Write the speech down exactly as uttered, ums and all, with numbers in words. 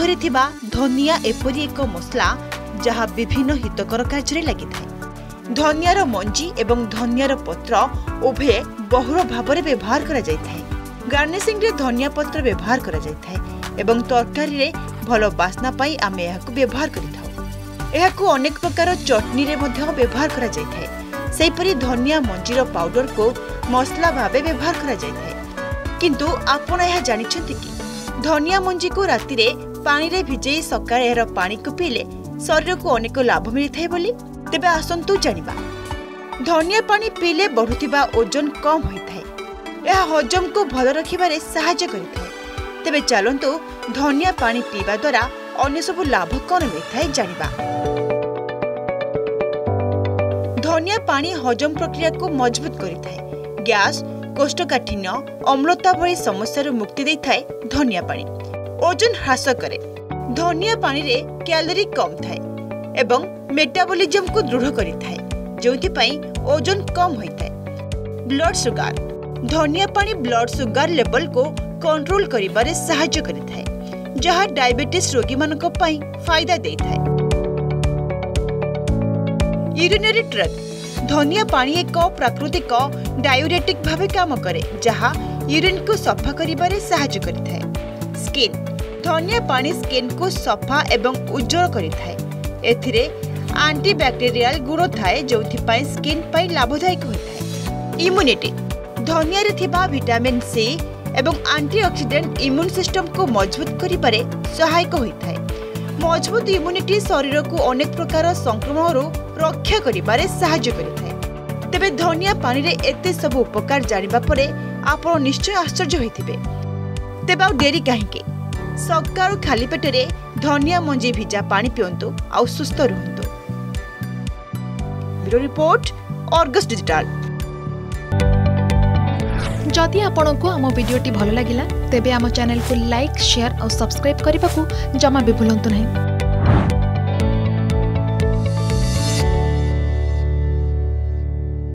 भितर थिबा धनिया एपरी एक मसला जहाँ विभिन्न हितकर कार्य लगी था। धनियार मंजी एवं धनियार पत्र उभय बहुल भाव में व्यवहार करा जाय थाए। गार्निशिंग रे धनिया पत्र व्यवहार करा जाय थाए एवं तरकारी रे भल बास्ना पाई आमे एहाकु व्यवहार करिथाउ। एहाकु अनेक प्रकार चटनी रे मध्य व्यवहार करा जाय थाए। सेहिपरि धनिया मंजीर पाउडर को मसला भाबे व्यवहार करा जाय थाए। किंतु आपण एहा जानिछन्ति कि धनिया मंजी को राति रे पानी रे भिजई सकाळे एहर पानी को पीले शरीर को अनेक लाभ मिलिथाय बोली। तेबे आसंतु जानिबा धनिया पानी पीले बढ़ुथिबा ओजन कम होइथाय। यह हजम को भल रखिबारे सहायता करिथाय। तेबे चलंतु धनिया पानी पीवा द्वारा अन्य सब लाभ कौन मिलता है जानिबा। धनिया पानी हजम प्रक्रिया को मजबूत करिथाय। गैस, कोष्ठकाठिन्य, अम्लता भली समस्या मुक्ति देइथाय धनिया पानी। ओजन ह्रास करे। धनिया पानी रे कैलोरी कम थाए एवं मेटाबॉलिज्म को दृढ़ करिथाय, जोथि पई ओजन कम होइथाय। ब्लड शुगर धनिया पानी ब्लड शुगर लेवल को कंट्रोल करिबारे सहायता करिथाय, जहाँ डायबिटीज रोगी मानक पई फायदा देइथाय। यूरिनरी ट्रैक्ट धनिया पानी एक प्राकृतिक डायूरेटिक भावे काम करे, जहाँ यूरिन को सफा करिबारे सहायता करिथाय। स्किन धनिया पानी स्किन को सफा एवं उज्जवल करिथाय। एथिरे एंटीबैक्टीरियल गुण थाए, जोथि पई स्किन पई लाभदायक होइथाय। इम्यूनिटी धनिया रे थिबा विटामिन सी एवं एंटीऑक्सीडेंट इम्यून सिस्टम को मजबूत करिबारे सहायक होइथाय। मजबूत इम्यूनिटी शरीर को अनेक प्रकार संक्रमण रक्षा करिबारे सहायता करिथाय। तेबे धनिया पानी रे एते सब उपकार जानिबा परे आपण निश्चय आश्चर्य होइथिबे। तेबे आ देरी काहेकि सकाळु खाली पेटरे धनिया मंजी भिजा पानी पियंतु आ सुस्थ रहंतु। Bureau report, argus digital. जदि आपंक आम भिडी भल लगा तेब आम चैनल को लाइक, शेयर और सब्सक्राइब करने को जमा भी भूलु नहीं।